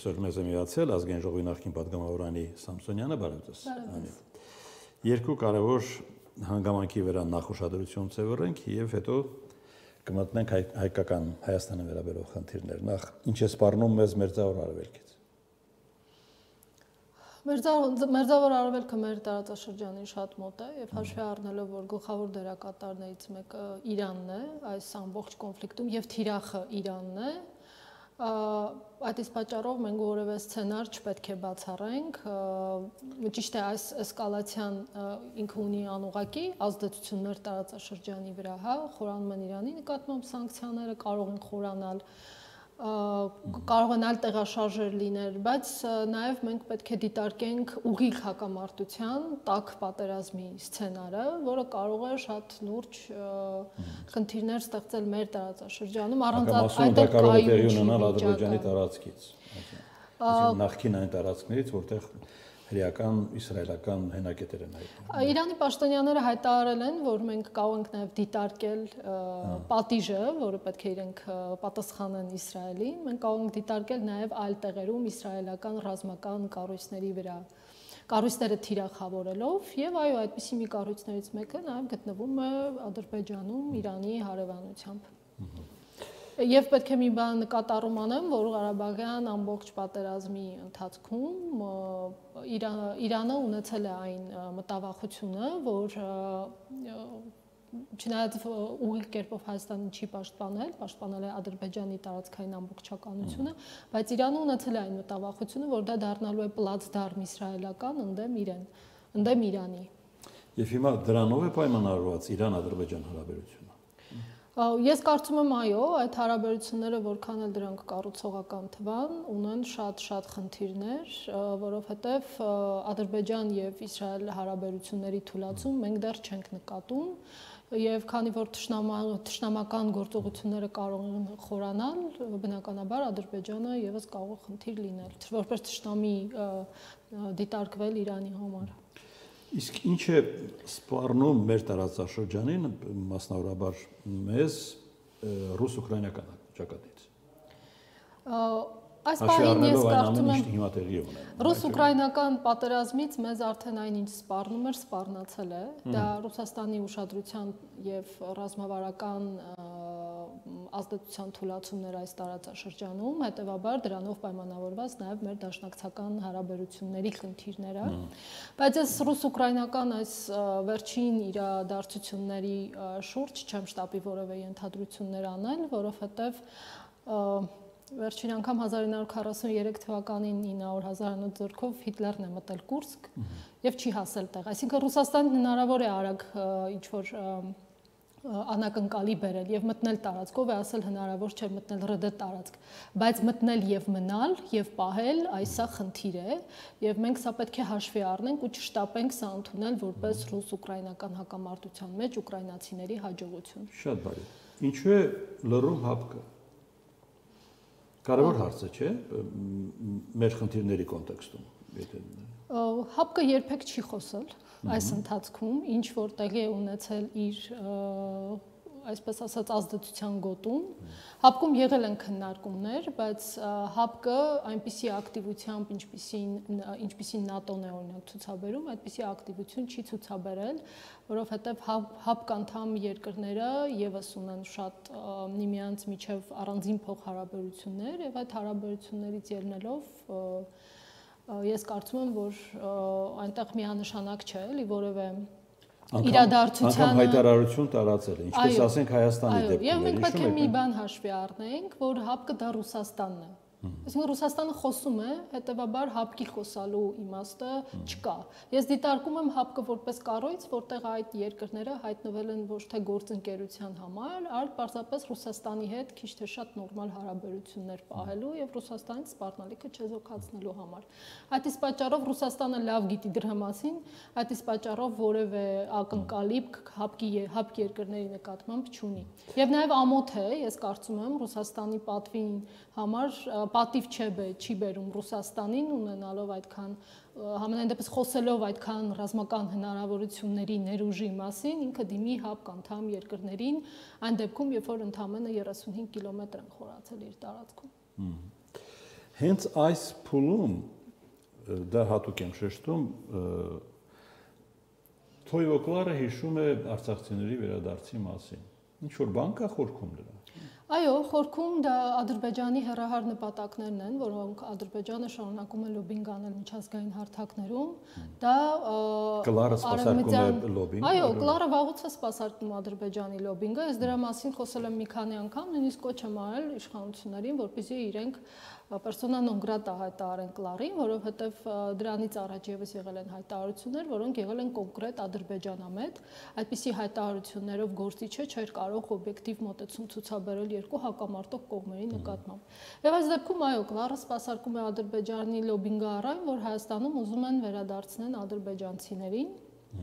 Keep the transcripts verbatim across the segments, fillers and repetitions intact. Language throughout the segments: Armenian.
Այսօր մեզ է միացել ազգային ժողովի նախկին պատգամավորանի Սամսոնյանը, բարև ձեզ։ Երկու կարևոր հանգամանքի վրա նախուշադրություն ծևռենք եւ հետո կմտնենք հայկական Հայաստանը վերաբերող խնդիրներ։ Նախ ինչ է սպառնում մեզ Մերձավոր Արևելքից։ Մերձավոր Արևելքը մեր տարածաշրջանին շատ մոտ է եւ հաշվի առնելով, որ գլխավոր դերակատարներից մեկը Իրանն է այս ամբողջ կոնֆլիկտում եւ թիրախը Իրանն է, այդ իսկ պատճառով մենք որևէ սցենար չպետք է բացառենք, ճիշտ է այս էսկալացիան ինքը ունի անուղղակի ազդեցություններ տարածաշրջանի վրա, հա, խորանում են Իրանի նկատմամբ սանկցիաները, կարող են խորանալ կարող են այլ տեղաշարժեր լինել, բայց նաև մենք պետք է դիտարկենք ուղիղ հակամարտության, տաք պատերազմի սցենարը, որը կարող է շատ լուրջ խնդիրներ ստեղծել մեր տարածաշրջանում, առանց այնտեղ կայուն Ադրբեջանի տարածքից, նախկին այն տարածքներից, որտեղ հրեական, իսրայելական հենակետեր են հայտնել։ Իրանի պաշտոնյաները հայտարարել են, որ մենք կարող ենք նաև դիտարկել պատիժը, որը պետք է իրենք պատասխանեն Իսրայելին, մենք կարող ենք դիտարկել նաև այլ տեղերում իսրայելական ռազմական կառույցների վրա, կառույցները թիրախավորելով, եւ այո, այդպիսի մի կառույցներից մեկը նաև գտնվում է Ադրբեջանում Իրանի հարևանությամբ։ Եվ պետք է մի բան նկատառում անեմ, որ Ղարաբաղյան ամբողջ պատերազմի ընթացքում Իրանը ունեցել է այն մտավախությունը, որ չնայած ուղիղ կերպով Հայաստանը չի պաշտպանել, պաշտպանել է Ադրբեջանի տարածքային ամբողջականությունը, բայց Իրանը ունեցել է այն մտավախությունը, որ դա դառնալու է պլացդարմ իսրայելական ընդդեմ իրեն, ընդդեմ Իրանի։ Եվ հիմա դրանով է պայմանավորված Իրան-Ադրբեջան հարաբերությունը։ Ես կարծում եմ այո, այդ հարաբերությունները որքան էլ դրանք կառուցողական թվան, ունեն շատ-շատ խնդիրներ, որովհետև Ադրբեջան եւ Իսրայել հարաբերությունների թուլացում մենք դեռ չենք նկատում, եւ քանի որ թշնամական գործողությունները կարող են խորանալ, բնականաբար Ադրբեջանը եւս կարող է խնդիր լինել, որպես թշնամի դիտարկվել Իրանի համար։ Իսկ ինչ է սպառնում մեր տարածաշրջանին, մասնավորաբար մեզ ռուս-ուկրաինական ճակատից։ Այս պահին ես կարծում եմ ռուս-ուկրաինական պատերազմից մեզ արդեն այնինչ սպառնում էր, սպառնացել է։ Դա Ռուսաստանի ուշադրության եւ ռազմավարական ազդեցության թուլացումներ այս տարածաշրջանում, հետեւաբար դրանով պայմանավորված նաև մեր դաշնակցական հարաբերությունների խնդիրները, բայց ես ռուս-ուկրաինական այս վերջին իրադարձությունների շուրջ չեմ շտապի որևէ ենթադրություններ անել, որովհետև վերջին անգամ հազար ինը հարյուր քառասուններեք թվականին ինը օր հազարանոց ձեռքով Հիտլերն է մտել Կուրսկ եւ չի հասել տեղ, այսինքն Ռուսաստանին հնարավոր է արագ ինչ-որ անակնկալի բերել եւ մտնել տարածքով է ասել հնարավոր չէ մտնել ՌԴ տարածք, բայց մտնել եւ մնալ եւ պահել այսա խնդիր է եւ մենք սա պետք է հաշվի առնենք ու չշտապենք սա ընդունել որպես ռուս-ուկրաինական հակամարտության մեջ ուկրաինացիների հաջողություն։ Շատ բարի։ Ինչու է լռում ՀԱՊԿ։ Կարևոր հարց է, չէ՞, մեր խնդիրների կոնտեքստում, եթե ՀԱՊԿ-ը երբեք չի խոսել այս ընթացքում, ինչ որ տեղի է ունեցել իր այսպես ասած ազդեցության գոտում։ ՀԱՊԿ-ում եղել են քննարկումներ, բայց ՀԱՊԿ-ը այնպիսի ակտիվությամբ, ինչպիսին ինչպիսին ՆԱՏՕ-ն է օրինակ ցուցաբերում, այդպիսի ակտիվություն չի ցուցաբերել, որովհետև ՀԱՊԿ անդամ երկրները եւս ունեն շատ միմյանց միջև առանձին փոխհարաբերություններ եւ այդ հարաբերություններից ելնելով ես կարծում եմ, որ այնտեղ միանշանակ չէ, էլի որևէ իրադարձությանը անգամ հայտարարություն տարածել է, ինչպես ասենք Հայաստանի դեպքում։ Եվ մենք պետք է մի բան հաշվի առնենք, որ ՀԱՊԿ-ը դա Ռուսաստանն է։ Այսինքն Ռուսաստանը խոսում է, հետեւաբար ՀԱՊԿ-ի խոսալու իմաստը չկա։ Ես դիտարկում եմ ՀԱՊԿ-ը որպես կառույց, որտեղ այդ երկրները հայտնվել են ոչ թե գործընկերության համար, այլ պարզապես Ռուսաստանի հետ քիչ թե շատ նորմալ հարաբերություններ պահելու եւ Ռուսաստանից սպառնալիքը չեզոքացնելու համար։ Այդ իսկ պատճառով Ռուսաստանը լավ գիտի դրա մասին, այդ իսկ պատճառով որևէ ակնկալիք ՀԱՊԿ-ի ՀԱՊԿ երկրների նկատմամբ չունի։ Եվ նաեւ ամոթ է, ես կարծում եմ Ռուսաստանի պատվին համար պատիվ չի բերում Ռուսաստանին ունենալով այդքան համենայն դեպս խոսելով այդքան ռազմական հնարավորությունների ներուժի մասին, ինքը դիմի ՀԱՊԿ անդամ երկրներին, այն դեպքում, երբ որ ընդամենը երեսունհինգ կիլոմետր են խորացել իր տարածքում։ Հենց այս փուլում դա հատուկ եմ շեշտում Թոյվոկլարը հիշում է արցախցիների վերադարձի մասին։ Ինչ որ բան կա խորքում դրա։ Այո, խորքում դա Ադրբեջանի հեռահար նպատակներն են, որոնք Ադրբեջանը շարունակում է լոբինգ անել միջազգային հարթակներում։ Դա Կլարը սպասարկում է լոբինգ։ Այո, Կլարը վաղուց է սպասարկում Ադրբեջանի լոբինգը, ես դրա մասին խոսել եմ մի քանի անգամ, նույնիսկ կոչ եմ արել իշխանություններին, որպեսզի իրենք persona non grata հայտարարեն Կլարին, որովհետև դրանից առաջ եւս եղել են հայտարարություններ, որոնք եղել են կոնկրետ ադրբեջանամետ, այդպիսի հայտարարություններով գործիչը չէր կարող օբյեկտիվ մոտեցում ցուցաբերել երկու հակամարտող կողմերի նկատմամբ։ Եվ այս դեպքում այո, Կլարը սպասարկում է Ադրբեջանի լոբինգը առայն, որ Հայաստանում ուզում են վերադարձնեն ադրբեջանցիներին,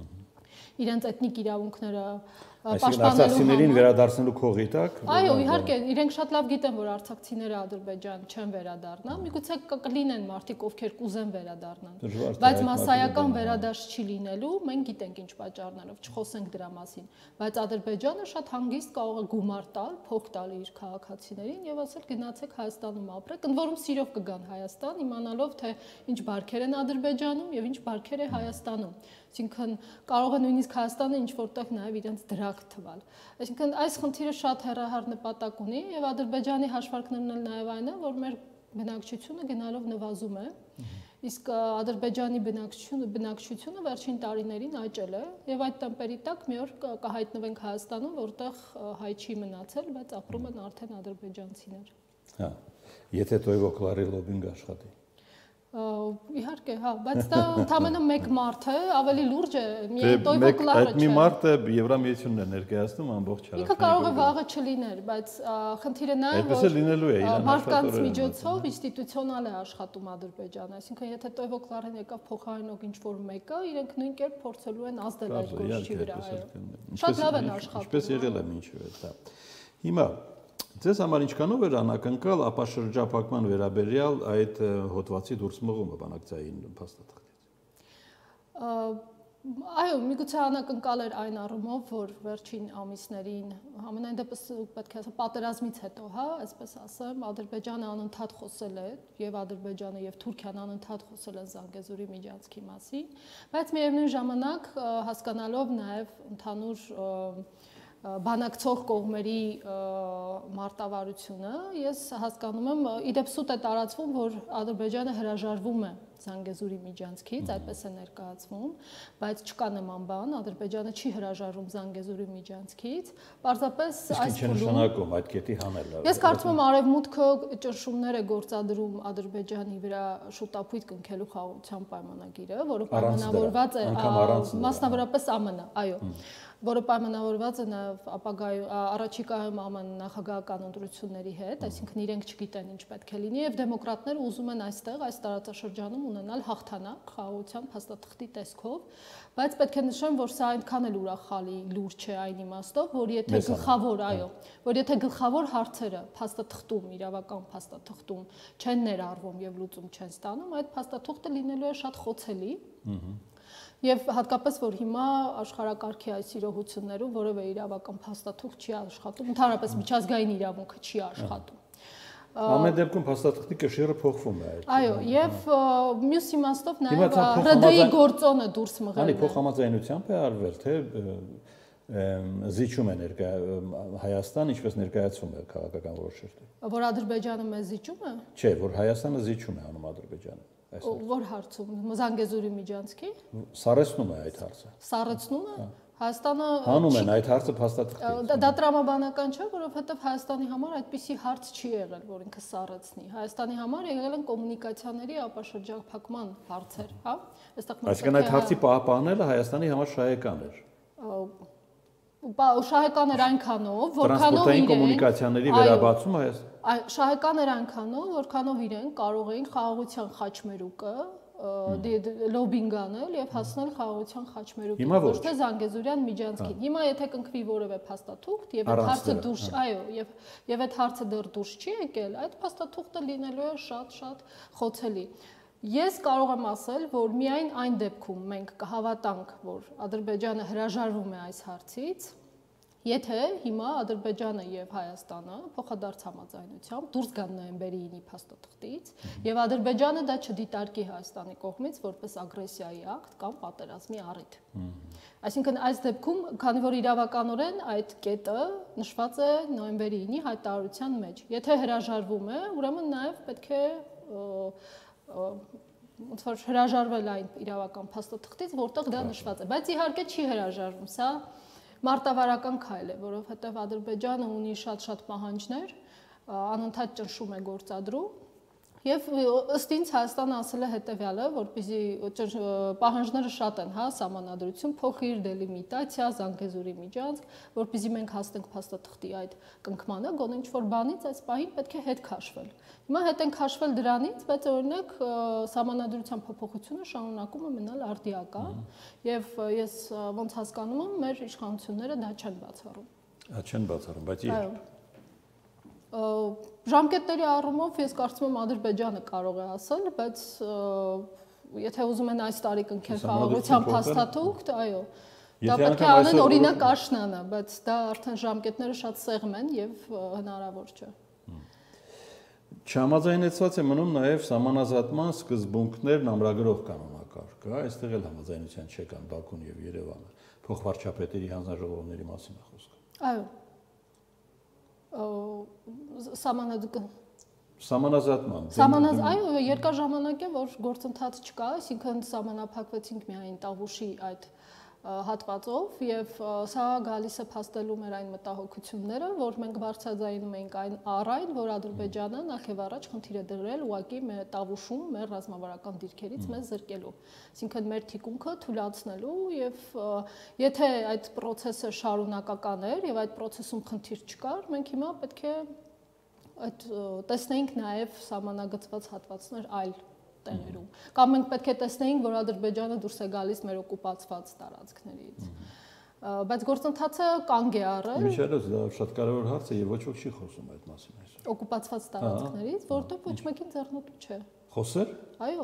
իրենց էթնիկ իրավունքները Արցախցիներին վերադարձնելու քողի տակ։ Այո, իհարկե, իրենք շատ լավ գիտեն, որ արցախցիները Ադրբեջան չեն վերադառնա, միգուցե կլինեն մարդիկ, ովքեր կուզեն վերադառնան, բայց մասսայական վերադարձ չի լինելու, մենք գիտենք ինչ պատճառներով, չխոսենք դրա մասին, բայց Ադրբեջանը շատ հանգիստ կարող է գումար տալ, փող տալ իր քաղաքացիներին եւ ասել գնացեք Հայաստանում ապրեք, ընդ որում սիրով կգան Հայաստան, իմանալով թե ինչ բարքեր են Ադրբեջանում եւ ինչ բարքեր է Հայաստանում։ Այսինքն կարող է նույնիսկ Հայաստանը ինչ որտեղ նաև իրենց դրախտ թվալ։ Այսինքն այս խնդիրը շատ հեռահար նպատակ ունի եւ Ադրբեջանի հաշվարկներն էլ նաև այն է, որ մեր բնակչությունը գնալով նվազում է, իսկ Ադրբեջանի բնակչությունը բնակչությունը վերջին տարիներին աճել է եւ այդ տեմպերի տակ մի օր կհայտնվենք Հայաստանում, որտեղ հայ չի մնացել, բայց ապրում են արդեն ադրբեջանցիներ։ Հա, եթե Թոյվոկլարի լոբինգ աշխատի։ Իհարկե, հա, բայց դա ընդամենը մեկ մարդ է, ավելի լուրջ է, միայն Թոյվոկլարը չէ։ Այդ մի մարդը Եվրամիությունն է ներկայացնում ամբողջ հարավային։ Ինքը կարող է վաղը չլիներ, բայց խնդիրը նա է, որ լինելու է իրան մարդկանց միջոցով ինստիտուցիոնալ է աշխատում Ադրբեջանը, այսինքն եթե Թոյվոկլարն եկավ փոխարինող ինչ-որ մեկը, իրենք նույն կերպ փորձելու են ազդել այդ գործի վրա, այո։ Շատ լավ են աշխատում։ Ինչպես եղել է մինչև դա։ Հիմա Ձեզ համար ինչքանով էր անակնկալ ապաշրջափակման վերաբերյալ այդ հոդվածի դուրս մղումը բանակցային փաստաթղթից։ Այո, միգուցե անակնկալ էր այն առումով, որ վերջին ամիսներին, համենայն դեպս պետք է ասեմ, պատերազմից հետո, հա, այսպես ասեմ, Ադրբեջանը անընդհատ խոսել է, եւ Ադրբեջանը եւ Թուրքիան անընդհատ խոսել են Զանգեզուրի միջանցքի մասին, բայց միևնույն ժամանակ հասկանալով նաեւ ընդհանուր բանակցող կողմերի մարտավարությունը, ես հասկանում եմ, իդեպ սուտ է տարածվում, որ Ադրբեջանը հրաժարվում է Զանգեզուրի միջանցքից, այդպես է ներկայացվում, բայց չկա նման բան, Ադրբեջանը չի հրաժարվում Զանգեզուրի միջանցքից, պարզապես այս փուլում այդ կետի հանելը։ Ես կարծում եմ արևմուտքը ճնշումներ է գործադրում Ադրբեջանի վրա շուտապույտ կնքելու խաղաղության պայմանագիրը, որը պայմանավորված է մասնավորապես ԱՄՆ, այո, որը պայմանավորված է նաև ապագայում առաջիկայում ԱՄՆ նախագահական ընտրությունների հետ, այսինքն իրենք չգիտեն ինչ պետք է լինի եւ դեմոկրատները ուզում են այստեղ այս տարածաշրջանում ունենալ հաղթանակ խաղաղության փաստաթղթի տեսքով, բայց պետք է նշեմ, որ սա այնքան էլ ուրախալի լուր չէ այն իմաստով, որ եթե գլխավոր, այո, որ եթե գլխավոր հարցերը փաստաթղթում, իրավական փաստաթղթում չեն ներառվում եւ լուծում չեն ստանում, այդ փաստաթղթը լինելու է շատ խոցելի։ Եվ հատկապես որ հիմա աշխարհակարգի այս իրողություններում որևէ իրավական փաստաթուղթ չի աշխատում, ընդհանրապես միջազգային իրավունքը չի աշխատում։ Ամեն դեպքում փաստաթղթի կշիռը փոխվում է։ Այո, եւ մյուս իմաստով նաեւ ՌԴ-ի գործոնը դուրս մղել է։ Անի փոխհամաձայնությամբ է արվել, թե զիջում է ներկայ Հայաստան, ինչպես ներկայացվում է քաղաքական որոշումը։ Որ Ադրբեջանը մեզ զիջում է։ Չէ, որ Հայաստանը զիջում է անում Ադրբեջանը։ Որ հարցում Զանգեզուրի միջանցքի։ Սառեցնում է այդ հարցը։ Սառեցնում է։ Հայաստանը հանում են այդ հարցը փաստաթղթից։ Դա տրամաբանական չէ, որովհետև Հայաստանի համար այդպիսի հարց չի եղել, որ ինքը սառեցնի։ Հայաստանի համար եղել են կոմունիկացիաների ապաշրջափակման հարցեր, հա։ Այսինքն այդ հարցի պահպանելը Հայաստանի համար շահեկան էր։ Շահեկան էր այնքանով, որքանով իրենք կոմունիկացիաների վերաբացումը Հայաստան։ Շահեկան էր այնքանով, որքանով իրենք կարող էին խաղաղության խաչմերուկը լոբինգ անել եւ հասնել խաղաղության խաչմերուկին, ոչ թե Զանգեզուրյան միջանցքին։ Հիմա եթե կնքվի որևէ փաստաթուղթ եւ այդ հարցը դուրս, այո, եւ եւ այդ հարցը դեռ դուրս չի եկել, այդ փաստաթուղթը լինելու է շատ-շատ խոցելի։ Ես կարող եմ ասել, որ միայն այն դեպքում մենք կհավատանք, որ Ադրբեջանը հրաժարվում է այս հարցից, Եթե հիմա Ադրբեջանը եւ Հայաստանը փոխադարձ համաձայնությամբ դուրս գան նոյեմբերի ինի փաստաթղթից եւ Ադրբեջանը դա չդիտարկի Հայաստանի կողմից որպես ագրեսիայի ակտ կամ պատերազմի առիթ։ Այսինքն այս դեպքում, քանի որ իրավականորեն այդ կետը նշված է նոյեմբերի ինի հայտարարության մեջ, եթե հրաժարվում է, ուրեմն նաեւ պետք է ոնց որ հրաժարվել այն իրավական փաստաթղթից, որտեղ դա նշված է, բայց իհարկե չի հրաժարվում, սա մարտավարական քայլ է, որովհետև Ադրբեջանը ունի շատ-շատ պահանջներ, անընդհատ ճնշում է գործադրում եւ ըստ ինձ Հայաստանը ասել է հետեւյալը, որպեսզի պահանջները շատ են, հա, սահմանադրություն, փոխիր դելիմիտացիա, Զանգեզուրի միջանցք, որպեսզի մենք հասնենք փաստաթղթի այդ կնքմանը, գոնե ինչ-որ բանից այս պահին պետք է հետ քաշվել։ Հիմա հետ են քաշվել դրանից, բայց օրինակ սահմանադրության փոփոխությունը շարունակում է մնալ արդիական եւ ես ոնց հասկանում եմ, մեր իշխանությունները դա չեն բացառում։ Հա չեն բացառում, բայց երբ Ժամկետների առումով ես կարծում եմ Ադրբեջանը կարող է ասել, բայց եթե ուզում են այս տարի կնքել խաղաղության փաստաթուղթ, այո, դա պետք է անեն օրինակ աշնանը, բայց դա արդեն ժամկետները շատ սեղմ են եւ հնարավոր չէ։ Չհամաձայնեցված է մնում նաև սահմանազատման սկզբունքներն ամրագրող կանոնակարգը, այստեղ էլ համաձայնության չեկան Բաքուն եւ Երևանը, փոխվարչապետերի հանձնաժողովների մասին է խոսքը։ Այո։ Սահմանազատման Սահմանազատման։ Սահմանազ, այո, երկար ժամանակ է, որ գործընթաց չկա, այսինքն սահմանափակվեցինք միայն Տավուշի այդ հատվածով եւ սա գալիս է փաստելու մեր այն մտահոգությունները, որ մենք բարձրաձայնում ենք այն առայն, որ Ադրբեջանը նախ եւ առաջ խնդիր է դրել ուղղակի մեր Տավուշում մեր ռազմավարական դիրքերից մեզ զրկելու, այսինքն մեր թիկունքը թույլատնելու եւ եթե այդ process-ը շարունակական էր եւ այդ process-ում խնդիր չկար, մենք հիմա պետք է այդ տեսնենք նաեւ սահմանագծված հատվածներ այլ տեղերում։ Կամ մենք պետք է տեսնեինք, որ Ադրբեջանը դուրս է գալիս մեր օկուպացված տարածքներից։ Բայց գործընթացը կանգ է առել։ Միջերս դա շատ կարևոր հարց է եւ ոչ ոք չի խոսում այդ մասին այսօր։ Օկուպացված տարածքներից, որտեղ ոչ մեկին ձեռնտու չէ։ Խոսել։ Այո։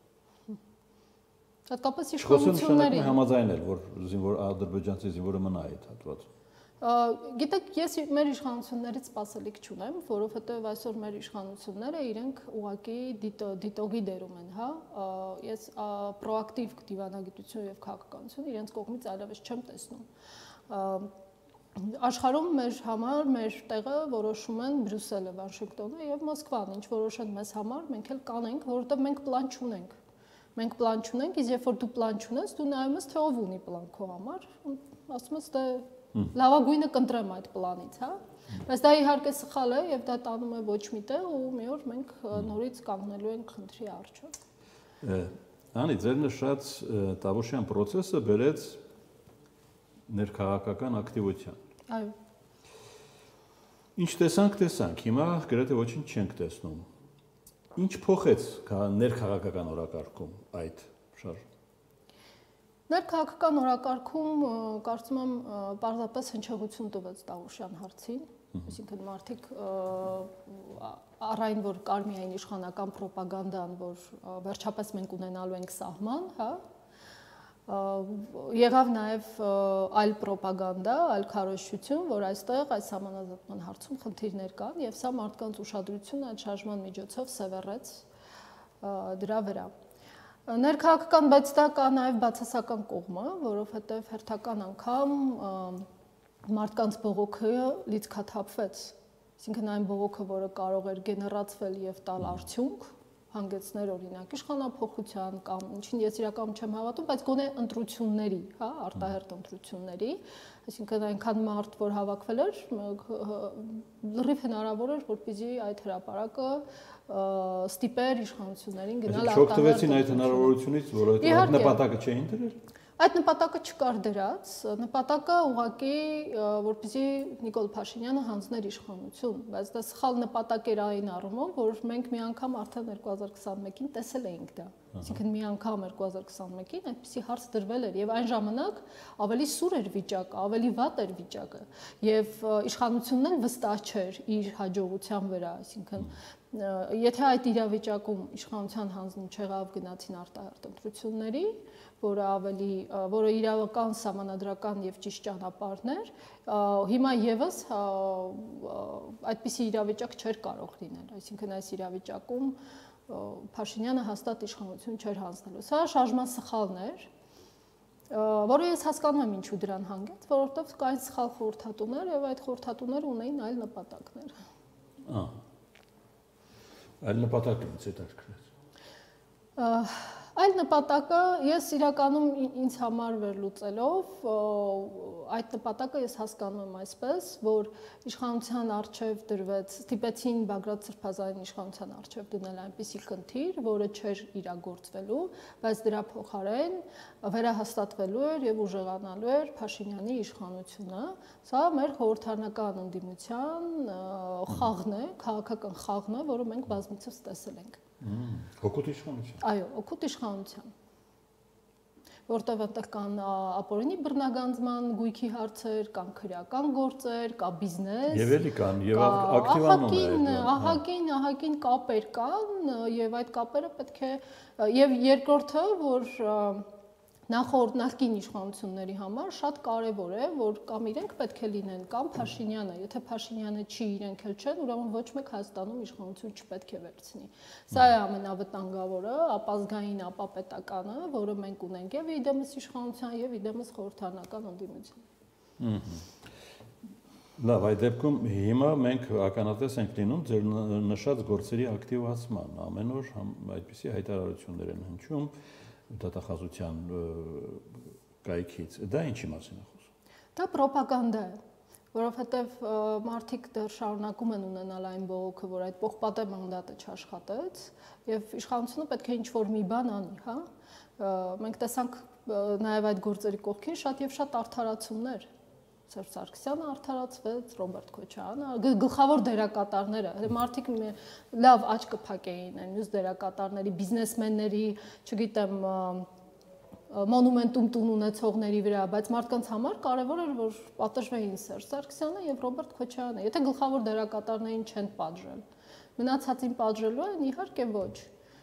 Հատկապես իշխանությունների համաձայնել, որ զինվոր ադրբեջանցի զինվորը մնա այդ հատվածում։ Գիտեք, ես մեր իշխանություններից սպասելիք չունեմ, որովհետև այսօր մեր իշխանությունները իրենք ուղղակի դիտողի դերում են, հա, ես պրոակտիվ դիվանագիտություն եւ քաղաքականություն իրենց կողմից այլևս չեմ տեսնում։ Աշխարհում մեր համար մեր տեղը որոշում են Բրյուսելը, Վաշինգտոնը եւ Մոսկվան, ինչ որոշեն մեզ համար, մենք էլ կանենք, որովհետև մենք պլան չունենք։ Մենք պլան չունենք, իսկ երբ որ դու պլան չունես, դու նայում ես թե ով ունի պլան քո համար, ասում ես թե լավագույնը կընտրեմ այդ պլանից, հա։ Բայց դա իհարկե սխալ է եւ դա տանում է ոչ միտեղ ու մի օր մենք նորից կանգնելու ենք խնդրի առջև։ Անի, ձեր նշած Տավուշյան process-ը բերեց ներքաղաքական ակտիվության։ Այո։ Ինչ տեսանք, տեսանք, հիմա գրեթե ոչինչ չենք տեսնում։ Ինչ փոխեց ներքաղաքական օրակարգում այդ շարժումը։ Ներքաղաքական օրակարգում կարծում եմ պարզապես հնչեղություն տվեց Տավուշյան հարցին, այսինքն մարդիկ առայն որ կար միայն իշխանական ռոպագանդան, որ վերջապես մենք ունենալու ենք սահման, հա, եղավ նաև այլ ռոպագանդա, այլ քարոզչություն, որ այստեղ այս սահմանազատման հարցում խնդիրներ կան եւ սա մարդկանց ուշադրությունը այդ շարժման միջոցով սևեռեց դրա վրա։ Ներքաղաքական, բայց դա կա նաև բացասական կողմը, որովհետև հերթական անգամ մարդկանց բողոքը լիցքաթափվեց, այսինքն այն բողոքը, որը կարող էր գեներացվել եւ տալ արդյունք, հանգեցներ օրինակ իշխանափոխության կամ ինչին ես իրականում չեմ հավատում, բայց գոնե ընտրությունների, հա, արտահերթ ընտրությունների, այսինքն այնքան մարդ, որ հավաքվել էր, լրիվ հնարավոր էր, որպեսզի այդ հրապարակը ստիպեր իշխանություններին գնալ արտահերթ։ Չօգտվեցին այդ հնարավորությունից, որովհետև այդ նպատակը չէին դրել։ Այդ նպատակը չկար դրած, նպատակը ուղղակի որպեսզի Նիկոլ Փաշինյանը հանձներ իշխանություն, բայց դա սխալ նպատակ էր այն առումով, որ մենք մի անգամ արդեն երկու հազար քսանմեկին տեսել էինք դա։ Այսինքն մի անգամ երկու հազար քսաներկին այդպիսի հարց դրվել էր եւ այն ժամանակ ավելի սուր էր վիճակը, ավելի վատ էր վիճակը եւ իշխանությունն էլ վստահ չէր իր հաջողության վրա, այսինքն եթե այդ իրավիճակում իշխանության հանձնում չեղավ գնացին արտահերտ ընտրությունների, որը ավելի որը իրավական սահմանադրական եւ ճիշտ ճանապարհներ, հիմա եւս այդպիսի իրավիճակ չէր կարող լինել, այսինքն այս իրավիճակում Փաշինյանը հաստատ իշխանություն չէր հանձնելու։ Սա շարժման սխալն էր, որը ես հասկանում եմ ինչու դրան հանգեց, որովհետև կային սխալ խորհրդատուներ եւ այդ խորհրդատուները ունեին այլ նպատակներ։ Ահա։ Այլ նպատակ ինձ հետաքրքրեց։ Այլ նպատակը ես իրականում ինձ համար վերլուծելով այդ նպատակը ես հասկանում եմ այսպես, որ իշխանության արչև դրվեց, ստիպեցին Բագրատ Սրբազանին իշխանության արչև դնել այնպիսի խնդիր, որը չէր իրագործվելու, բայց դրա փոխարեն վերահաստատվելու էր եւ ուժեղանալու էր Փաշինյանի իշխանությունը։ Սա մեր խորհրդարանական ընդդիմության խաղն է, քաղաքական խաղն է, որը մենք բազմիցս տեսել ենք։ Օգուտ իշխանության։ Այո, օգուտ իշխանության։ Որտեղ այնտեղ կան ապօրինի բռնագանձման գույքի հարցեր, կան քրեական գործեր, կա բիզնես։ Եվ էլի կան, եւ ակտիվանում է։ Ահագին, ահագին կապեր կան, եւ այդ կապերը պետք է եւ երկրորդը, որ նախորդ նախկին իշխանությունների համար շատ կարևոր է, որ կամ իրենք պետք է լինեն, կամ Փաշինյանը, եթե Փաշինյանը չի, իրենք էլ չեն, ուրեմն ոչ մեկ Հայաստանում իշխանություն չպետք է վերցնի։ Սա է ամենավտանգավորը, ապազգային, ապապետականը, որը մենք ունենք եւ իդեմս իշխանության եւ իդեմս խորհրդարանական ընդդիմության։ Լավ, այդ դեպքում հիմա մենք ականատես ենք լինում ձեր նշած գործերի ակտիվացման, ամեն օր այդպիսի հայտարարություններ են հնչում դատախազության կայքից, դա ինչի մասին է խոսում։ Դա պրոպագանդա է, որովհետև մարդիկ դեռ շարունակում են ունենալ այն բողոքը, որ այդ պողպատե մանդատը չաշխատեց եւ իշխանությունը պետք է ինչ-որ մի բան անի, հա։ Մենք տեսանք նաեւ այդ գործերի կողքին շատ եւ շատ արդարացումներ։ Սերժ Սարգսյանը արդարացվեց, Ռոբերտ Քոչարյանը, գլխավոր դերակատարները, մարդիկ լավ աչք կփակեին այն մյուս դերակատարների, բիզնեսմենների, չգիտեմ, մոնումենտում տուն ունեցողների վրա, բայց մարդկանց համար կարևոր էր, որ պատժվեին Սերժ Սարգսյանը եւ Ռոբերտ Քոչարյանը։ Եթե գլխավոր դերակատարներին չեն պատժել, մնացածին պատժելու են, իհարկե ոչ։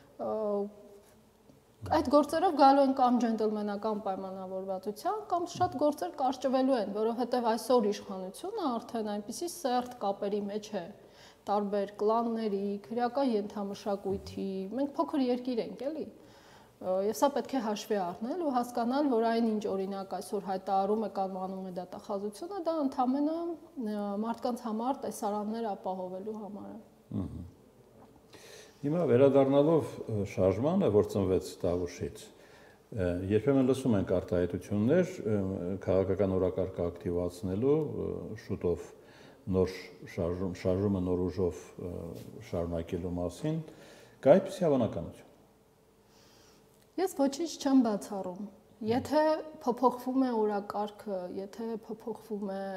Այդ գործերով գալու են կամ ջենտլմենական պայմանավորվածության, կամ շատ գործեր կարճվելու են, որովհետև այսօր իշխանությունը արդեն այնպիսի սերտ կապերի մեջ է, տարբեր կլանների, քրեական ենթամշակույթի, մենք փոքր երկիր ենք, էլի։ Եվ սա պետք է հաշվի առնել ու հասկանալ, որ այն ինչ օրինակ այսօր հայտարարում է կամ անում է դատախազությունը, դա ընդհանրապես մարդկանց համար տեսարաններ ապահովելու համար է։ Հիմա վերադառնալով շարժմանը, որ ծնվեց Տավուշից, երբեմն լսում ենք արտահայտություններ քաղաքական օրակարգը ակտիվացնելու, շուտով նոր շարժում, շարժումը նոր ուժով շարունակելու մասին, կա այդպիսի հավանականություն։ Ես ոչինչ չեմ բացառում։ Եթե փոփոխվում է օրակարգը, եթե փոփոխվում է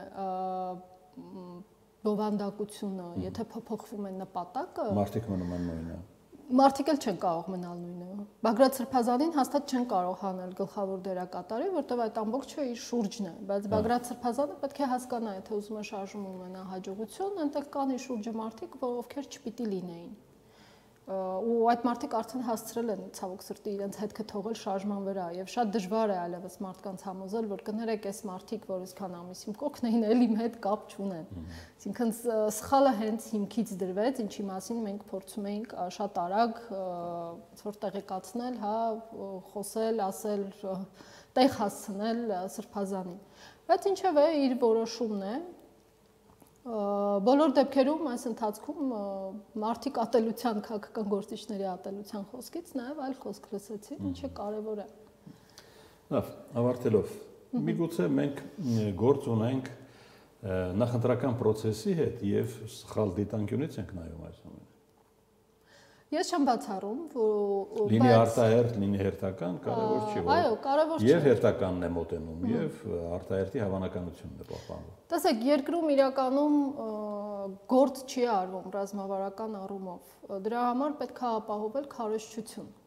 բովանդակությունը, եթե փոփոխվում է նպատակը, մարդիկ մնում են նույնը։ Մարդիկ էլ չեն կարող մնալ նույնը։ Բագրատ Սրբազանին հաստատ չեն կարող անել գլխավոր դերակատարի, որտեղ այդ ամբողջը իր շուրջն է, բայց Բագրատ Սրբազանը պետք է հասկանա, եթե ուզում է շարժում ունենա հաջողություն, այնտեղ կան իր շուրջը մարդիկ, ովքեր չպիտի լինեին։ Ու այդ մարդիկ արդեն հասցրել են ցավոք սրտի իրենց հետքը թողել շարժման վրա եւ շատ դժվար է այլևս մարդկանց համոզել, որ կներեք այս մարդիկ, որ այսքան ամիս իմ կողքն էին, էլ իմ հետ կապ չունեն։ Այսինքն սխալը հենց հիմքից դրվեց, ինչի մասին մենք փորձում էինք շատ արագ որ տեղեկացնել, հա, խոսել, ասել, տեղ հասցնել Սրբազանին։ Բայց ինչևէ իր որոշումն է։ Բոլոր դեպքերում այս ընթացքում մարդիկ ատելության, քաղաքական գործիչների ատելության խոսքից նաև այլ խոսք լսեցին, ինչը կարևոր է։ Լավ, ավարտելով, միգուցե մենք գործ ունենք նախընտրական process-ի հետ եւ սխալ դիտանկյունից ենք նայում այս ամենը։ Ես չեմ բացառում, որ լինի արտահերթ, լինի հերթական, կարևոր չի, որ այո, կարևոր չի։ Եվ հերթականն է մոտենում, եւ արտահերթի հավանականությունն է պահպանվում։ Տեսեք, երկրում իրականում գործ չի արվում ռազմավարական առումով։ Դրա համար պետք է ապահովել քարոզչություն։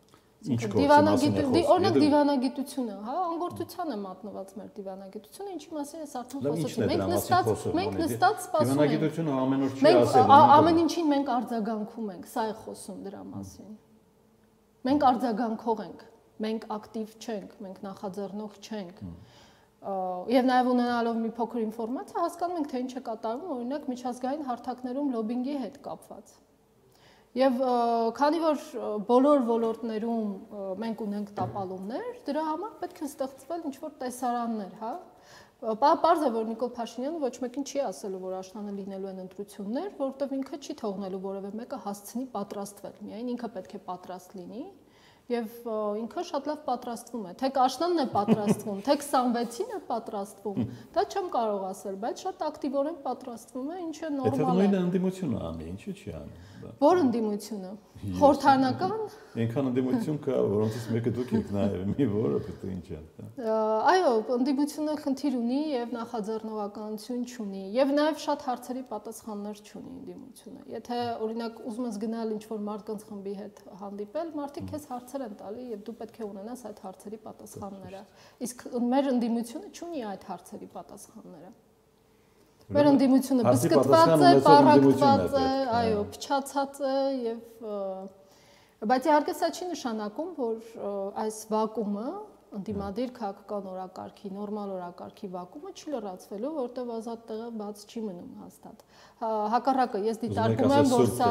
Դիվանագիտությունը, օրինակ դիվանագիտությունը, հա, անգործության է մատնված մեր դիվանագիտությունը, ինչի մասին է արդեն խոսեցի։ Մենք նստած, մենք նստած սպասում ենք։ Դիվանագիտությունը ամեն օր չի ասել։ Ամեն ինչին մենք արձագանքում ենք, սա է խոսում դրա մասին։ Մենք արձագանքող ենք, մենք ակտիվ չենք, մենք նախաձեռնող չենք։ Եվ նաև ունենալով մի փոքր ինֆորմացիա հասկանում ենք, թե ինչ է կատարվում, օրինակ միջազգային հարթակներում լոբինգի հետ կապված։ Եվ քանի որ բոլոր ոլորտներում մենք ունենք տապալումներ, դրա համար պետք է ստեղծվել ինչ-որ տեսարաններ, հա։ Պարզ է, որ Նիկոլ Փաշինյանը ոչ մեկին չի ասելու, որ աշնանը լինելու են ընտրություններ, որովհետև ինքը չի թողնելու որևէ մեկը հասցնի պատրաստվել, միայն ինքը պետք է պատրաստ լինի։ Եվ ինքը շատ լավ պատրաստվում է, թե աշնանն է պատրաստվում, թե քսանվեցին է պատրաստվում, դա չեմ կարող ասել, բայց շատ ակտիվորեն պատրաստվում է, ինչը նորմալ է։ Եթե նույնը ընդդիմությունը անի, ինչի՞ չի անի։ Որ ընդդիմությունը։ Խորհրդարանական։ Այնքան ընդդիմություն կա, որոնցից մեկը դուք եք նաև, մի որը պետք է ինչ է։ Այո, ընդդիմությունը խնդիր ունի եւ նախաձեռնողականություն չունի, եւ նաեւ շատ հարցերի պատասխաններ չունի ընդդիմությունը։ Եթե օրինակ ուզում ես գնալ ինչ-որ մարդկանց խմբի հետ հանդիպել, մարդիկ քեզ հարցեր են տալի եւ դու պետք է ունենաս այդ հարցերի պատասխանները։ Իսկ մեր ընդդիմությունը չունի այդ հարցերի պատասխանները։ Մեր ընդդիմությունը բսկտված է, պառակտված է, այո, փչացած է եւ բայց իհարկե սա չի նշանակում, որ այս վակումը ընդդիմադիր քաղաքական օրակարգի, նորմալ օրակարգի վակումը չի լրացվելու, որտեղ ազատ տեղը բաց չի մնում հաստատ։ Հակառակը, ես դիտարկում եմ, որ սա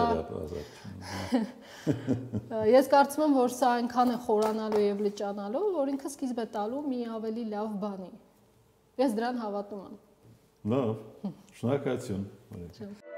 Ես կարծում եմ, որ սա այնքան է խորանալու եւ լճանալու, որ ինքը սկիզբ է տալու մի ավելի լավ բանի։ Ես դրան հավատում եմ։ Լավ, շնորհակալություն։